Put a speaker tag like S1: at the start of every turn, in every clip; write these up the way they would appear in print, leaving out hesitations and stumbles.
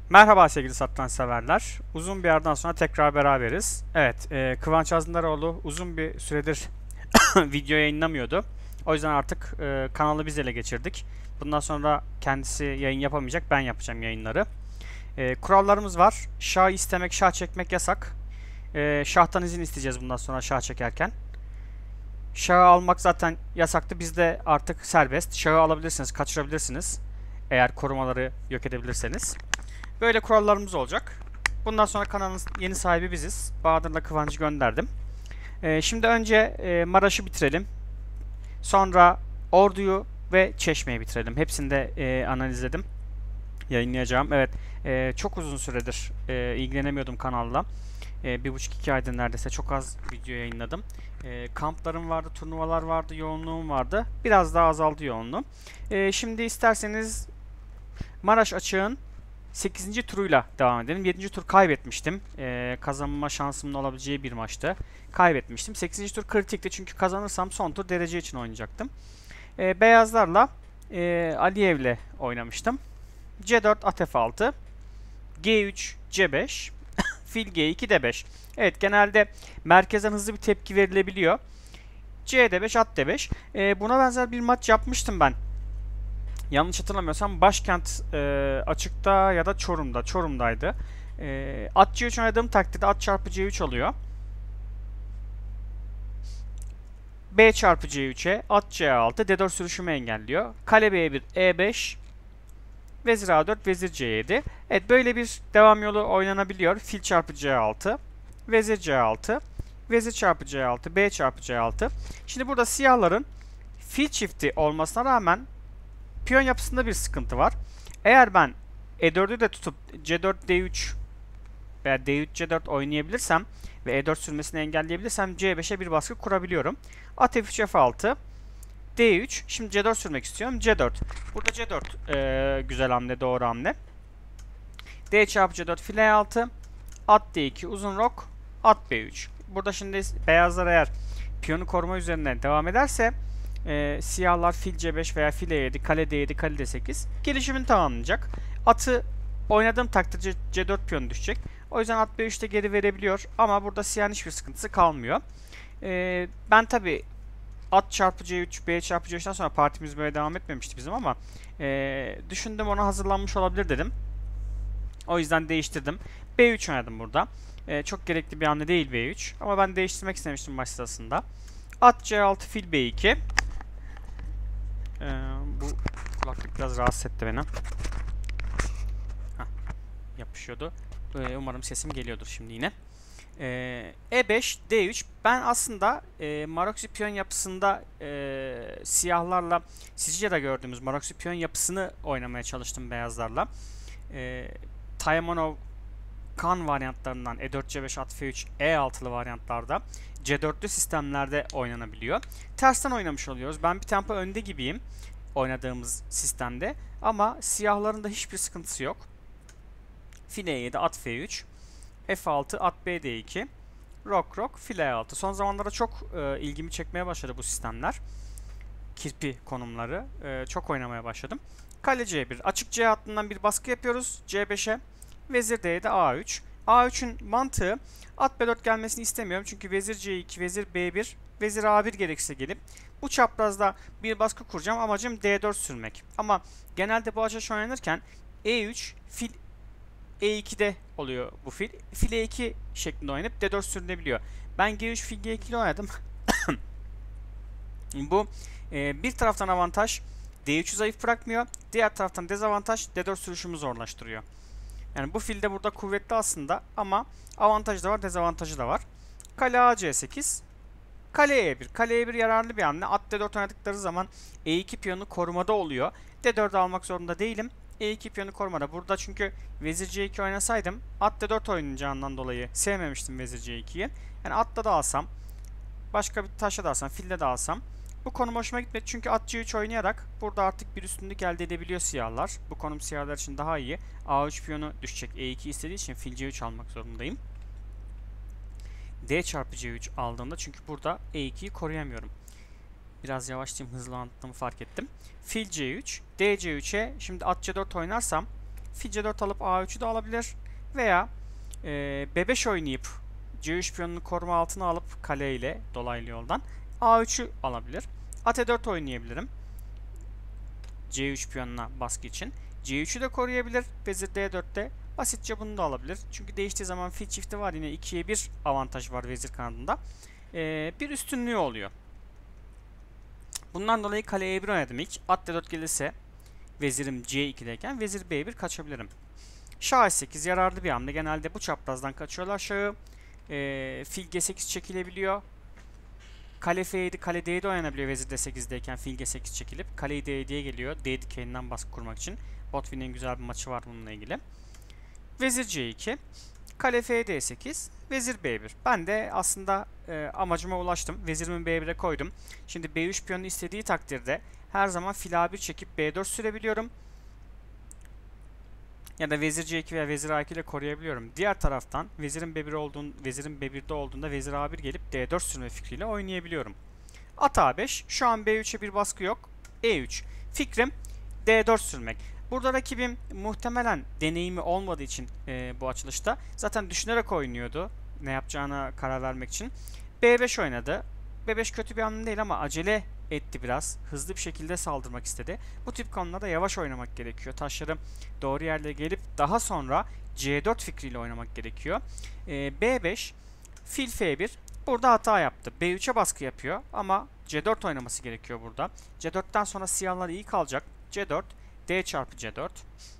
S1: Merhaba sevgili satranç severler. Uzun bir aradan sonra tekrar beraberiz. Evet, Kıvanç Azındaroğlu uzun bir süredir video yayınlamıyordu. O yüzden artık kanalı biz ele geçirdik. Bundan sonra kendisi yayın yapamayacak, ben yapacağım yayınları. Kurallarımız var. Şah istemek, şah çekmek yasak. Şahtan izin isteyeceğiz bundan sonra şah çekerken. Şahı almak zaten yasaktı. Bizde artık serbest. Şahı alabilirsiniz, kaçırabilirsiniz. Eğer korumaları yok edebilirseniz. Böyle kurallarımız olacak. Bundan sonra kanalın yeni sahibi biziz. Bahadır'la Kıvancı gönderdim. Şimdi önce Maraş'ı bitirelim. Sonra Ordu'yu ve Çeşme'yi bitirelim. Hepsini de analizledim. Yayınlayacağım. Evet. Çok uzun süredir ilgilenemiyordum kanalla. 1,5-2 aydır neredeyse çok az video yayınladım. Kamplarım vardı, turnuvalar vardı, yoğunluğum vardı. Biraz daha azaldı yoğunluğum. Şimdi isterseniz Maraş açığın 8. turuyla devam edelim. 7. tur kaybetmiştim. Kazanma şansımın olabileceği bir maçtı. Kaybetmiştim. 8. tur kritikti çünkü kazanırsam son tur derece için oynayacaktım. Beyazlarla Aliyev'le oynamıştım. C4 at F6, G3 C5, fil G2 D5. Evet, genelde merkezden hızlı bir tepki verilebiliyor. C D5 at D5. Buna benzer bir maç yapmıştım ben. Yanlış hatırlamıyorsam başkent açıkta ya da Çorum'da. Çorum'daydı. At C3 oynadığım takdirde at çarpı C3 oluyor. B çarpı C3'e at C6 D4 sürüşümü engelliyor. Kale B1 E5 vezir A4 vezir C7. Evet, böyle bir devam yolu oynanabiliyor. Fil çarpı C6 vezir C6 vezir çarpı C6 B çarpı C6. Şimdi burada siyahların fil çifti olmasına rağmen piyon yapısında bir sıkıntı var. Eğer ben E4'ü de tutup C4 D3 veya D3 C4 oynayabilirsem ve E4 sürmesini engelleyebilirsem C5'e bir baskı kurabiliyorum. At F3 F6 D3. Şimdi C4 sürmek istiyorum. C4. Burada C4 güzel hamle, doğru hamle. D çarpı C4 file E6 at D2 uzun rok at B3. Burada şimdi beyazlar eğer piyonu koruma üzerine devam ederse siyahlar fil C5 veya fil E7, kale D7, kale D8 gelişimini tamamlayacak. Atı oynadığım takdirde C4 piyonu düşecek. O yüzden at B3'te geri verebiliyor ama burada siyahın hiçbir sıkıntısı kalmıyor. Ben tabi at çarpı C3, B çarpı C3'ten sonra partimiz böyle devam etmemişti bizim ama düşündüm, ona hazırlanmış olabilir dedim. O yüzden değiştirdim. B3 oynadım burada. Çok gerekli bir hamle değil B3 ama ben değiştirmek istemiştim maç sırasında. At C6 fil B2. Bu kulaklık biraz rahatsız etti beni. Heh, yapışıyordu. Umarım sesim geliyordur şimdi yine. E5, D3. Ben aslında Maroksi piyon yapısında siyahlarla Sicilya'da gördüğümüz Maroksi piyon yapısını oynamaya çalıştım beyazlarla. Taymanov Kan varyantlarından E4, C5, at F3, E6'lı varyantlarda C4'lü sistemlerde oynanabiliyor. Tersten oynamış oluyoruz. Ben bir tempo önde gibiyim oynadığımız sistemde ama siyahların da hiçbir sıkıntısı yok. File E7, at F3, F6, at B D2, rok rok, file E6. Son zamanlarda çok ilgimi çekmeye başladı bu sistemler. Kirpi konumları. Çok oynamaya başladım. Kale C1. Açık C hattından bir baskı yapıyoruz. C5'e. Vezir D7 A3. A3'ün mantığı at B4 gelmesini istemiyorum. Çünkü vezir C2, vezir B1, vezir A1 gerekirse gelip bu çaprazda bir baskı kuracağım. Amacım D4 sürmek. Ama genelde bu açı oynanırken E3, fil E2'de oluyor bu fil. Fil E2 şeklinde oynanıp D4 sürülebiliyor. Ben G3 fil G2 ile oynadım. Bu bir taraftan avantaj, D3'ü zayıf bırakmıyor. Diğer taraftan dezavantaj, D4 sürüşümü zorlaştırıyor. Yani bu fil de burada kuvvetli aslında ama avantajı da var, dezavantajı da var. Kale A C8, kale E1. Kale E1 yararlı bir hamle. At D4 oynadıkları zaman E2 piyonu korumada oluyor. D4'ü almak zorunda değilim. E2 piyonu korumada. Burada çünkü vezir C2 oynasaydım at D4 oynayacağından dolayı sevmemiştim vezir C2'yi. Yani atla da alsam, başka bir taşla da alsam, fille de alsam bu konum hoşuma gitmedi çünkü at C3 oynayarak burada artık bir üstünlük elde edebiliyor siyahlar. Bu konum siyahlar için daha iyi. A3 piyonu düşecek. E2 istediği için fil C3 almak zorundayım. D çarpı C3 aldığımda çünkü burada E2'yi koruyamıyorum. Biraz yavaşlayayım, hızlı anlattığımı fark ettim. Fil C3, D C3'e şimdi at C4 oynarsam fil C4 alıp A3'ü de alabilir. Veya B5 oynayıp C3 piyonunu koruma altına alıp kale ile dolaylı yoldan A3'ü alabilir. At E4 oynayabilirim. C3 piyonuna baskı için. C3'ü de koruyabilir. Vezir D4'te basitçe bunu da alabilir. Çünkü değiştiği zaman fil çifti var. Yine 2'ye 1 avantaj var vezir kanadında. Bir üstünlüğü oluyor. Bundan dolayı kale E1 oynadım ilk. At D4 gelirse vezirim C2'deyken vezir B1 kaçabilirim. Şah S8 yararlı bir hamle. Genelde bu çaprazdan kaçıyorlar şahı. Fil G8 çekilebiliyor. Kale F7, kale D7 oynanabiliyor vezir D8'deyken fil G8 çekilip. Kaleyi D7'ye geliyor. D dikeninden baskı kurmak için. Botvin'in güzel bir maçı var bununla ilgili. Vezir C2. Kale F D8. Vezir B1. Ben de aslında amacıma ulaştım. Vezirimi B1'e koydum. Şimdi B3 piyonu istediği takdirde her zaman fil A1 çekip B4 sürebiliyorum. Ya da vezir C2 veya vezir A2 ile koruyabiliyorum. Diğer taraftan vezirin B1'de olduğunda vezir A1 gelip D4 sürme fikriyle oynayabiliyorum. At A5. Şu an B3'e bir baskı yok. E3. Fikrim D4 sürmek. Burada rakibim muhtemelen deneyimi olmadığı için bu açılışta zaten düşünerek oynuyordu ne yapacağına karar vermek için. B5 oynadı. B5 kötü bir hamle değil ama acele etti biraz. Hızlı bir şekilde saldırmak istedi. Bu tip konularda yavaş oynamak gerekiyor. Taşları doğru yerlere gelip daha sonra C4 fikriyle oynamak gerekiyor. B5 fil F1 burada hata yaptı. B3'e baskı yapıyor ama C4 oynaması gerekiyor burada. C4'ten sonra siyahlar iyi kalacak. C4 D çarpı C4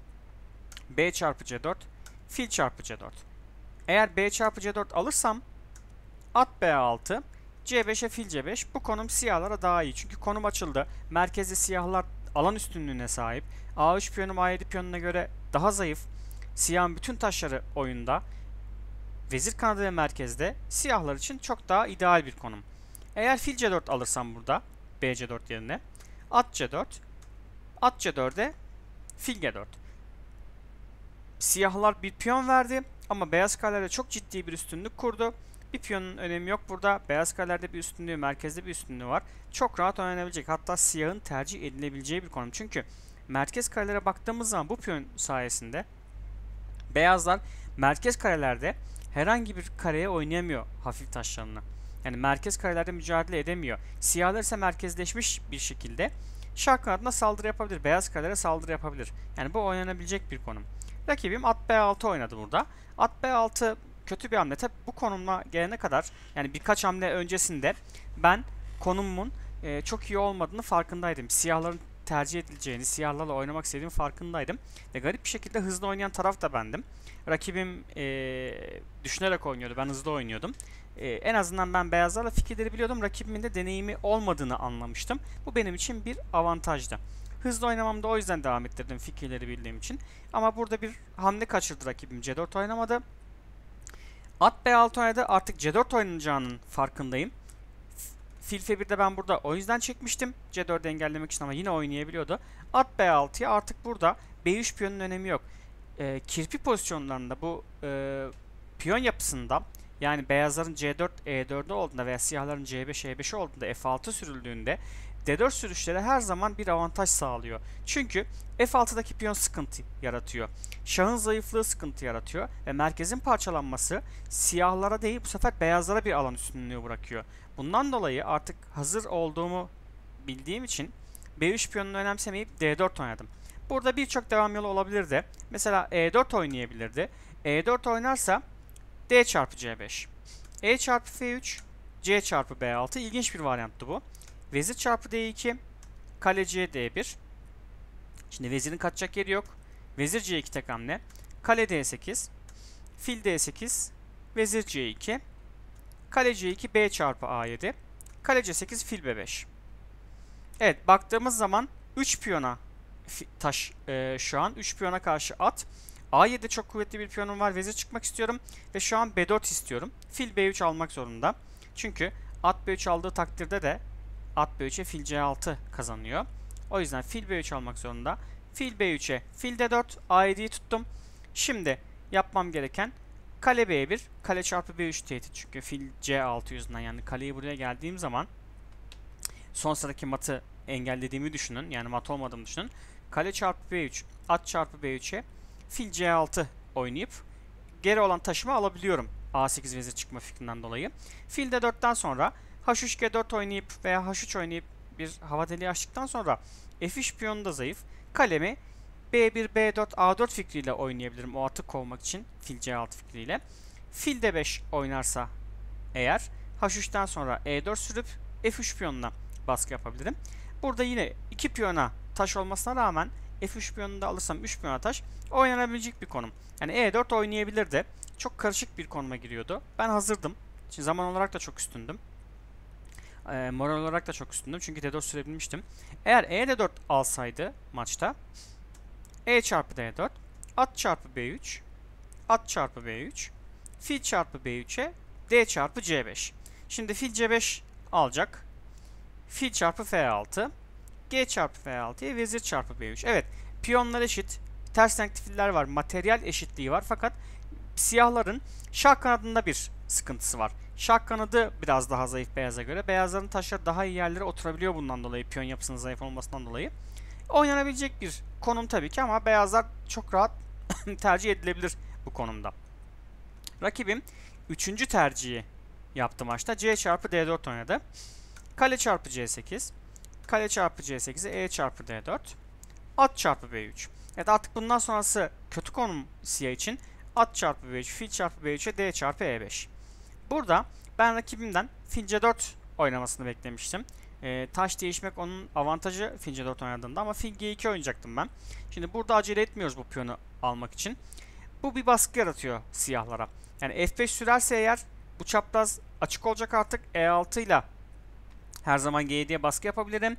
S1: B çarpı C4 fil çarpı C4. Eğer B çarpı C4 alırsam at B6 C5'e fil C5. Bu konum siyahlara daha iyi. Çünkü konum açıldı. Merkezde siyahlar alan üstünlüğüne sahip. A3 piyonum A7 piyonuna göre daha zayıf. Siyahın bütün taşları oyunda. Vezir kanadı ve merkezde siyahlar için çok daha ideal bir konum. Eğer fil C4 alırsam burada B C4 yerine at C4 at C4'e fil G4. Siyahlar bir piyon verdi ama beyaz kalelerde çok ciddi bir üstünlük kurdu. Bir piyonun önemi yok burada. Beyaz kalelerde bir üstünlüğü, merkezde bir üstünlüğü var. Çok rahat oynanabilecek. Hatta siyahın tercih edilebileceği bir konum. Çünkü merkez karelere baktığımız zaman bu piyon sayesinde beyazlar merkez karelerde herhangi bir kareye oynayamıyor hafif taşlarını. Yani merkez karelerde mücadele edemiyor. Siyahlar ise merkezleşmiş bir şekilde şah kanadına saldırı yapabilir. Beyaz karelere saldırı yapabilir. Yani bu oynanabilecek bir konum. Rakibim at B6 oynadı burada. At B6 kötü bir hamle. Tabi bu konuma gelene kadar yani birkaç hamle öncesinde ben konumumun çok iyi olmadığını farkındaydım. Siyahların tercih edileceğini, siyahlarla oynamak istediğim farkındaydım. Ve garip bir şekilde hızlı oynayan taraf da bendim. Rakibim düşünerek oynuyordu. Ben hızlı oynuyordum. En azından ben beyazlarla fikirleri biliyordum. Rakibimin de deneyimi olmadığını anlamıştım. Bu benim için bir avantajdı. Hızlı oynamamda o yüzden devam ettirdim fikirleri bildiğim için. Ama burada bir hamle kaçırdı rakibim. C4 oynamadı. At B6 oynadı. Artık C4 oynanacağının farkındayım. Fil F1'de ben burada o yüzden çekmiştim. C4'ü engellemek için ama yine oynayabiliyordu. At B6'ya artık burada B3 piyonun önemi yok. Kirpi pozisyonlarında bu piyon yapısında yani beyazların C4, E4'de olduğunda veya siyahların C5, E5 olduğunda F6 sürüldüğünde D4 sürüşleri her zaman bir avantaj sağlıyor. Çünkü F6'daki piyon sıkıntı yaratıyor. Şahın zayıflığı sıkıntı yaratıyor ve merkezin parçalanması siyahlara değil bu sefer beyazlara bir alan üstünlüğü bırakıyor. Bundan dolayı artık hazır olduğumu bildiğim için B3 piyonunu önemsemeyip D4 oynadım. Burada birçok devam yolu olabilirdi. Mesela E4 oynayabilirdi. E4 oynarsa D çarpı C5. E çarpı F3 C çarpı B6 ilginç bir varyanttı bu. Vezir çarpı D2 kale C D1. Şimdi vezirin kaçacak yeri yok. Vezir C2 tek hamle. Kale D8 fil D8 vezir C2 kale C2 B çarpı A7 kale C8 fil B5. Evet baktığımız zaman 3 piyona taş şu an 3 piyona karşı at. A7'de çok kuvvetli bir piyonum var. Vezir çıkmak istiyorum. Ve şu an B4 istiyorum. Fil B3 almak zorunda. Çünkü at B3 aldığı takdirde de at B3'e fil C6 kazanıyor. O yüzden fil B3 almak zorunda. Fil B3'e fil D4 A7'yi tuttum. Şimdi yapmam gereken kale B1 kale çarpı B3 tehdit. Çünkü fil C6 yüzünden yani kaleyi buraya geldiğim zaman son sıradaki matı engellediğimi düşünün. Yani mat olmadığımı düşünün. Kale çarpı B3 at çarpı B3'e fil C6 oynayıp geri olan taşımı alabiliyorum. A8 vezir çıkma fikrinden dolayı. Fil D4'ten sonra H3 G4 oynayıp veya H3 oynayıp bir hava deliği açtıktan sonra F3 piyonu da zayıf. Kalemi B1, B4, A4 fikriyle oynayabilirim o atı kovmak için fil C6 fikriyle. Fil D5 oynarsa eğer H3'ten sonra E4 sürüp F3 piyonuna baskı yapabilirim. Burada yine 2 piyona taş olmasına rağmen F3 piyonunu da alırsam 3 piyona taş oynanabilecek bir konum. Yani E4 oynayabilirdi. Çok karışık bir konuma giriyordu. Ben hazırdım. Şimdi zaman olarak da çok üstündüm. Moral olarak da çok üstündüm. Çünkü D4 sürebilmiştim. Eğer E4 alsaydı maçta E çarpı D4, at çarpı B3, at çarpı B3, fil çarpı B3'e D çarpı C5. Şimdi fil C5 alacak. Fil çarpı F6, G çarpı F6'ya vezir çarpı B3. Evet, piyonlar eşit. Ters renkli filler var. Materyal eşitliği var. Fakat siyahların şah kanadında bir sıkıntısı var. Şah kanadı biraz daha zayıf beyaza göre. Beyazların taşları daha iyi yerlere oturabiliyor bundan dolayı. Piyon yapısının zayıf olmasından dolayı. Oynanabilecek bir konum tabii ki ama beyazlar çok rahat tercih edilebilir bu konumda. Rakibim 3. tercihi yaptı maçta. C çarpı D4 oynadı. Kale çarpı C8. Kale çarpı C8'e E çarpı D4. At çarpı B3. Evet, artık bundan sonrası kötü konum siyah için. At çarpı B3, fil çarpı B3'e D çarpı E5. Burada ben rakibimden fil C4 oynamasını beklemiştim. Taş değişmek onun avantajı fil C4 oynadığında ama fil G2 oynayacaktım ben. Şimdi burada acele etmiyoruz bu piyonu almak için. Bu bir baskı yaratıyor siyahlara. Yani F5 sürerse eğer bu çapraz açık olacak artık. E6 ile her zaman G7'ye baskı yapabilirim.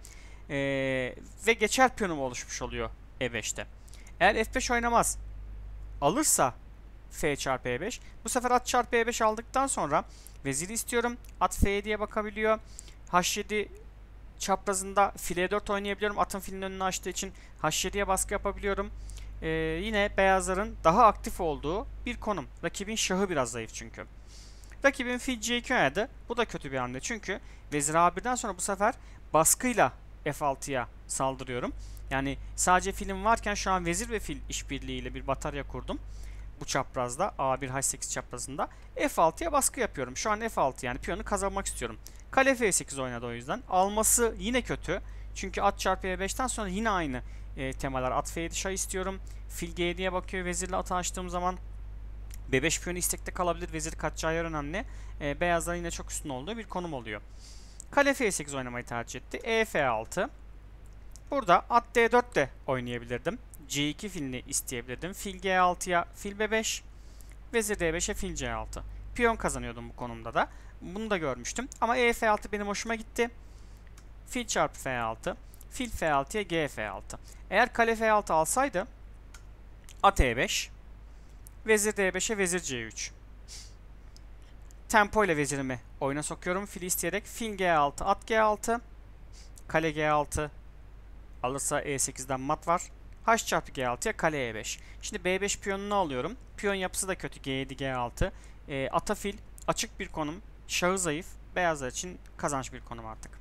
S1: Ve geçer piyonum oluşmuş oluyor E5'te. Eğer F5 oynamaz alırsa F çarpı E5. Bu sefer at çarpı E5 aldıktan sonra veziri istiyorum. At F7'ye bakabiliyor. H7 çaprazında fil E4 oynayabiliyorum. Atın filin önünü açtığı için H7'ye baskı yapabiliyorum. Yine beyazların daha aktif olduğu bir konum. Rakibin şahı biraz zayıf çünkü. Rakibin fil C2 oynadı. Bu da kötü bir hamle çünkü vezir A1'den sonra bu sefer baskıyla F6'ya saldırıyorum. Yani sadece filim varken şu an vezir ve fil işbirliğiyle bir batarya kurdum. Bu çaprazda A1 H8 çaprazında F6'ya baskı yapıyorum. Şu an F6 yani piyonu kazanmak istiyorum. Kale F8 oynadı o yüzden. Alması yine kötü. Çünkü at çarpı E5'ten sonra yine aynı temalar. At F7 şah istiyorum. Fil G7'ye bakıyor. Vezirle atı açtığım zaman B5 piyonu istekte kalabilir. Vezir kaçacağı yer önemli. Beyazların yine çok üstün olduğu bir konum oluyor. Kale F8 oynamayı tercih etti. E F6. Burada at D4 de oynayabilirdim. C2 filini isteyebilirdim. Fil G6'ya fil B5. Vezir D5'e fil C6. Piyon kazanıyordum bu konumda da. Bunu da görmüştüm. Ama E F6 benim hoşuma gitti. Fil çarpı F6. Fil F6'ya G F6. Eğer kale F6 alsaydı at E5. Vezir D5'e vezir C3. Tempo ile vezirimi oyuna sokuyorum. Fili isteyerek fil G6, at G6. Kale G6 alırsa E8'den mat var. H çarpı G6'ya kale E5. Şimdi B5 piyonunu alıyorum. Piyon yapısı da kötü. G7, G6. Ata fil açık bir konum. Şahı zayıf. Beyazlar için kazanç bir konum artık.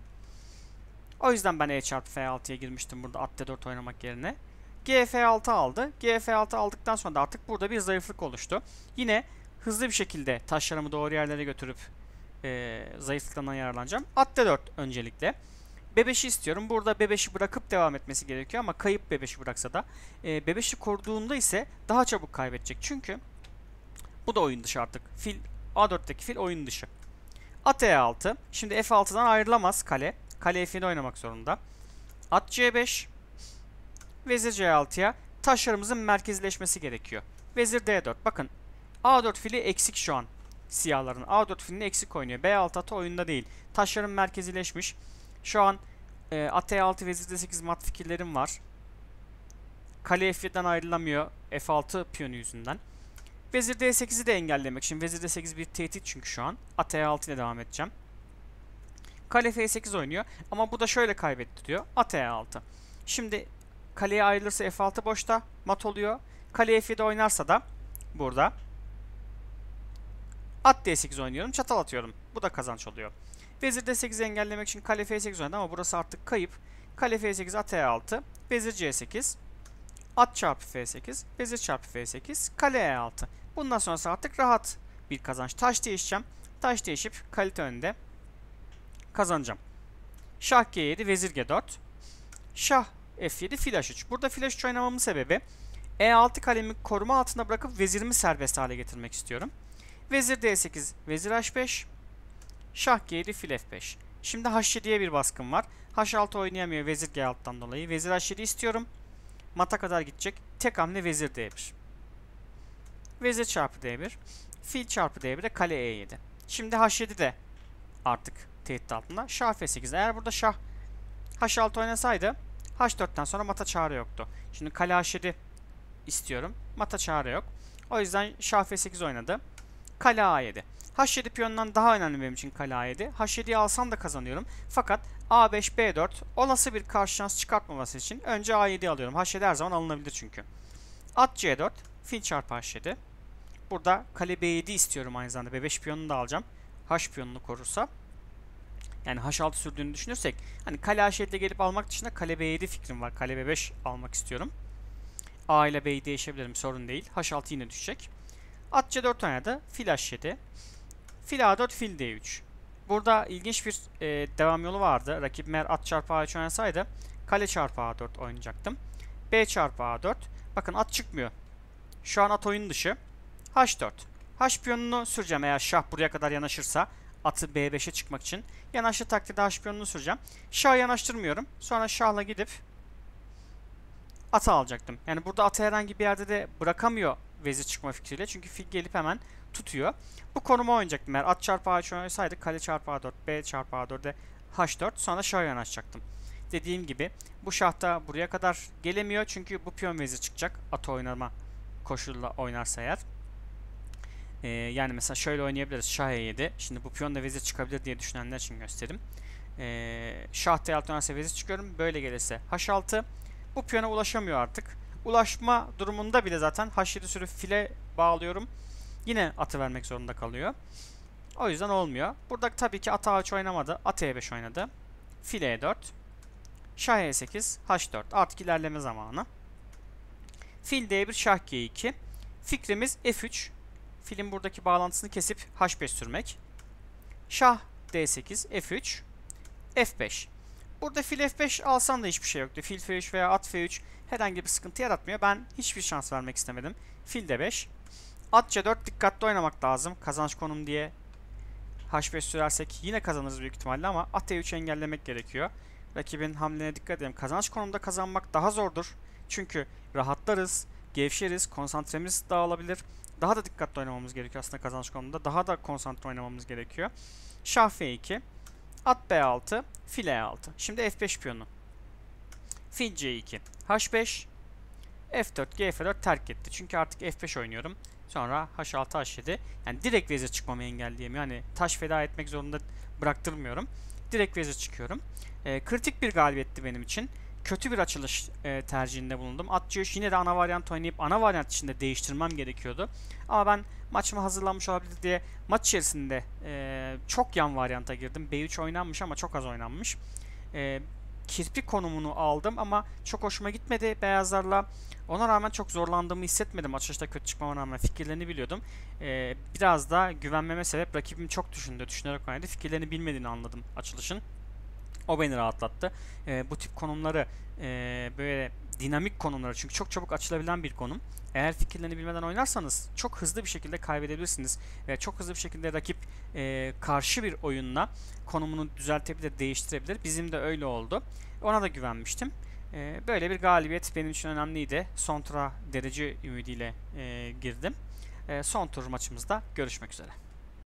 S1: O yüzden ben E çarpı F6'ya girmiştim burada at D4 oynamak yerine. G F6 aldı. G F6 aldıktan sonra da artık burada bir zayıflık oluştu. Yine hızlı bir şekilde taşlarımı doğru yerlere götürüp zayıflıklarından yararlanacağım. At D4 öncelikle. B5'i istiyorum. Burada B5'i bırakıp devam etmesi gerekiyor ama kayıp B5'i bıraksa da B5'i koruduğunda ise daha çabuk kaybedecek. Çünkü bu da oyun dışı artık. Fil A4'teki fil oyun dışı. At E6. Şimdi F6'dan ayrılamaz kale. Kale F7 oynamak zorunda. At C5. Vezir C6'ya taşlarımızın merkezleşmesi gerekiyor. Vezir D4. Bakın A4 fili eksik şu an. Siyahların A4 filini eksik oynuyor. B6 atı oyunda değil. Taşların merkezileşmiş. Şu an at E6 vezir D8 mat fikirlerim var. Kale F7'den ayrılamıyor. F6 piyonu yüzünden. Vezir D8'i de engellemek için. Vezir D8 bir tehdit çünkü şu an. At E6 ile devam edeceğim. Kale F8 oynuyor. Ama bu da şöyle kaybettiriyor. At E6. Şimdi kaleye ayrılırsa F6 boşta. Mat oluyor. Kale F7 oynarsa da burada at D8 oynuyorum. Çatal atıyorum. Bu da kazanç oluyor. Vezir D8'i engellemek için kale F8 oynadı ama burası artık kayıp. Kale F8 at E6. Vezir C8. At çarpı F8, vezir çarpı F8, kale E6. Bundan sonrası artık rahat bir kazanç. Taş değişeceğim. Taş değişip kalite önünde kazanacağım. Şah G7, vezir G4. Şah F7, fil H3. Burada fil H3 oynamamın sebebi E6 kalemi koruma altında bırakıp vezirimi serbest hale getirmek istiyorum. Vezir D8, vezir H5. Şah G7, fil F5. Şimdi H7'ye bir baskım var. H6 oynayamıyor vezir G6'dan dolayı. Vezir H7 istiyorum. Mata kadar gidecek. Tek hamle vezir D1. Vezir çarpı D1. Fil çarpı D1'de kale E7. Şimdi H7 de artık tehdit altında. Şah F8. Eğer burada şah H6 oynasaydı H4'ten sonra mata çare yoktu. Şimdi kale H7 istiyorum. Mata çare yok. O yüzden şah F8 oynadı. Kale A7. H7 piyonundan daha önemli benim için kale A7. H7'yi alsam da kazanıyorum. Fakat A5, B4 olası bir karşı şans çıkartmaması için önce A7'yi alıyorum. H7 her zaman alınabilir çünkü. At C4, fil çarpı H7. Burada kale B7 istiyorum aynı zamanda. B5 piyonunu da alacağım. H piyonunu korursa. Yani H6 sürdüğünü düşünürsek. Hani kale H7 ile gelip almak dışında kale B7 fikrim var. Kale B5 almak istiyorum. A ile B'yi değişebilirim, sorun değil. H6 yine düşecek. At C4 oynadı. Fil H7. Fil A4, fil D3. Burada ilginç bir devam yolu vardı. Rakibim eğer at çarpı A3 oynasaydı kale çarpı A4 oynayacaktım. B çarpı A4. Bakın at çıkmıyor. Şu an at oyun dışı. H4. H piyonunu süreceğim eğer şah buraya kadar yanaşırsa. Atı B5'e çıkmak için. Yanaştığı takdirde H piyonunu süreceğim. Şah yanaştırmıyorum. Sonra şahla gidip atı alacaktım. Yani burada atı herhangi bir yerde de bırakamıyor vezir çıkma fikriyle. Çünkü fil gelip hemen tutuyor. Bu konuma oynayacaktım. Eğer at çarpı A3 oynasaydı kale çarpı A4, B çarpı A4'e H4 sonra şah yanaşacaktım. Dediğim gibi bu şah da buraya kadar gelemiyor. Çünkü bu piyon vezir çıkacak. Atı oynama koşuluyla oynarsa eğer. Yani mesela şöyle oynayabiliriz. Şah E7. Şimdi bu piyon da vezir çıkabilir diye düşünenler için göstereyim. Şah D6 oynarsa vezir çıkıyorum. Böyle gelirse H6. Bu piyona ulaşamıyor artık. Ulaşma durumunda bile zaten H7 sürüp file bağlıyorum. Yine atı vermek zorunda kalıyor. O yüzden olmuyor. Burada tabii ki at A3 oynamadı. At E5 oynadı. Fil E4. Şah E8. H4. Artık ilerleme zamanı. Fil D1. Şah G2. Fikrimiz F3. Filin buradaki bağlantısını kesip H5 sürmek. Şah D8. F3. F5. Burada fil F5 alsam da hiçbir şey yoktu. Fil F3 veya at F3 herhangi bir sıkıntı yaratmıyor. Ben hiçbir şans vermek istemedim. Fil D5. At C4 dikkatli oynamak lazım. Kazanç konum diye H5 sürersek yine kazanırız büyük ihtimalle ama at E3 engellemek gerekiyor. Rakibin hamlelerine dikkat edelim. Kazanç konumda kazanmak daha zordur. Çünkü rahatlarız, gevşeriz, konsantremiz dağılabilir. Daha da dikkatli oynamamız gerekiyor aslında kazanç konumunda. Daha da konsantre oynamamız gerekiyor. Şah F2. At B6, fil E6. Şimdi F5 piyonu. Fil C2, H5, F4, G4 terk etti. Çünkü artık F5 oynuyorum. Sonra H6, H7. Yani direkt vezir çıkmamı engelleyemiyor. Yani taş feda etmek zorunda bıraktırmıyorum. Direkt vezir çıkıyorum. Kritik bir galibiyetti benim için. Kötü bir açılış tercihinde bulundum. At C3 yine de ana varyant oynayıp ana varyant içinde değiştirmem gerekiyordu. Ama ben maçıma hazırlanmış olabilir diye maç içerisinde çok yan varyanta girdim. B3 oynanmış ama çok az oynanmış. Kirpi konumunu aldım ama çok hoşuma gitmedi beyazlarla. Ona rağmen çok zorlandığımı hissetmedim. Açılışta kötü çıkmama rağmen fikirlerini biliyordum. Biraz da güvenmeme sebep rakibim çok düşünerek oynadı. Fikirlerini bilmediğini anladım açılışın. O beni rahatlattı. Bu tip konumları böyle dinamik konumları çünkü çok çabuk açılabilen bir konum. Eğer fikirlerini bilmeden oynarsanız çok hızlı bir şekilde kaybedebilirsiniz. Ve çok hızlı bir şekilde rakip karşı bir oyunla konumunu düzeltebilir, değiştirebilir. Bizim de öyle oldu. Ona da güvenmiştim. Böyle bir galibiyet benim için önemliydi. Son tura derece ümidiyle girdim. Son tur maçımızda görüşmek üzere.